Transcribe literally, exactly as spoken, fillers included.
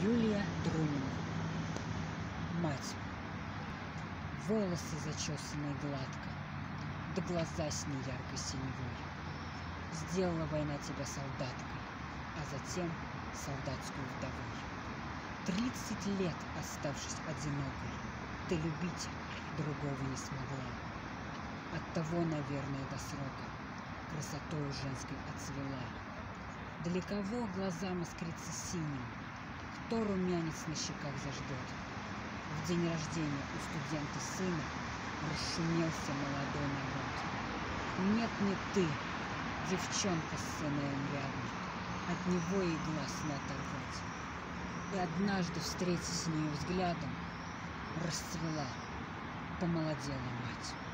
Юлия Друмина. Мать. Волосы зачесанные гладко, да глаза с ней яркой синевой. Сделала война тебя солдаткой, а затем солдатскую вдовой. Тридцать лет, оставшись одинокой, ты любить другого не смогла. Оттого, наверное, до срока красотою женской отцвела. Для кого глазам искрится синим, кто румянец на щеках заждет? В день рождения у студента сына расшумелся молодой народ. Нет, не ты, девчонка с сыном рядом, от него и глаз не оторвать. И однажды, встретясь с нею взглядом, расцвела, помолодела мать.